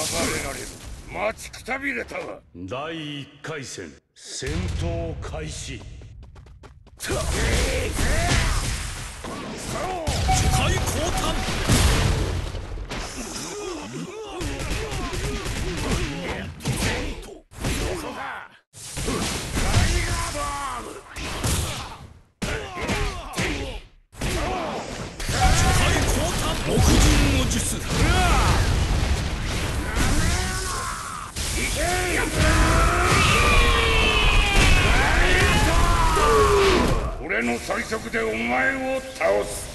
れられる。待ちくたびれたわ。 第1回戦戦闘開始。 樹海降誕。木人の術。俺の最速でお前を倒す。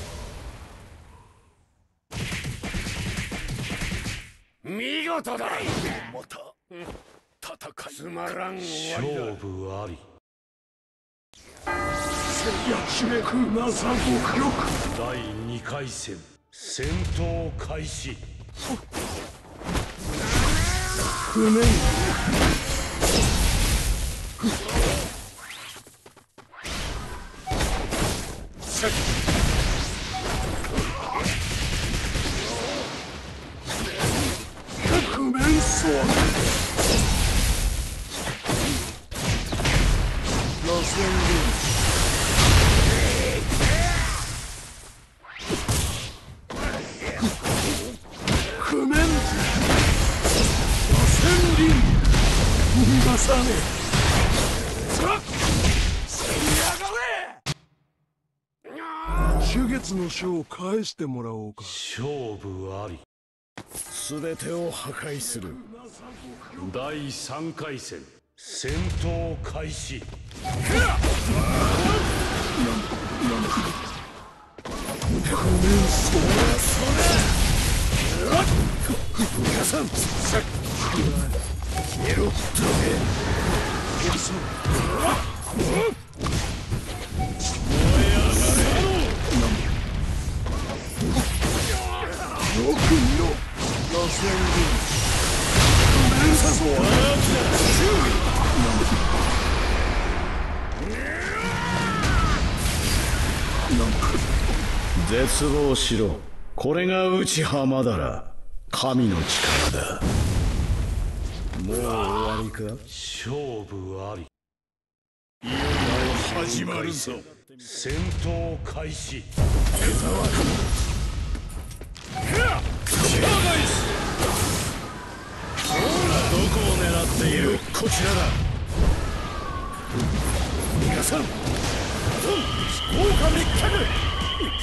見事だ。また戦いつまらん終わりだ。 勝負あり。 焼きめくなさ極力。 第2回戦戦闘開始。 不明不面相螺旋輪。不面逃がさねえ。そら手月の書を返してもらおうか。 勝負あり。 全てを破壊する。 第3回戦戦闘開始。 不面相皆さん消えろ。どけ。よく見ろ。螺旋輪。不面相絶望しろ。これが内浜だら神の力だ。もう終わりか。 勝負あり。 いよいよ始まるぞ。 戦闘開始。 どこを狙っている。こちらだ。皆さん豪華滅却。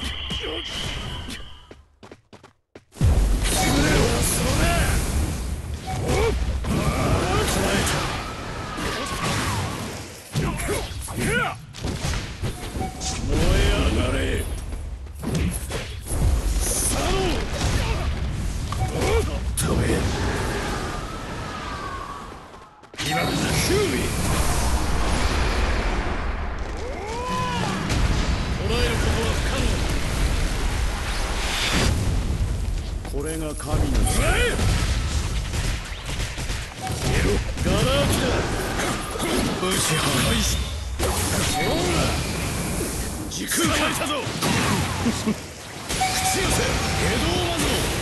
これが神の力。ガラ空きだ。武士破壊し。時空変えたぞ。口寄せ下道魔像。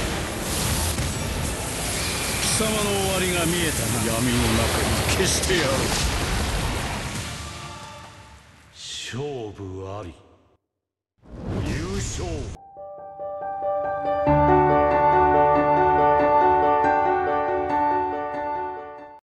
貴様の終わりが見えたな。闇の中に消してやる。 勝負あり。優勝。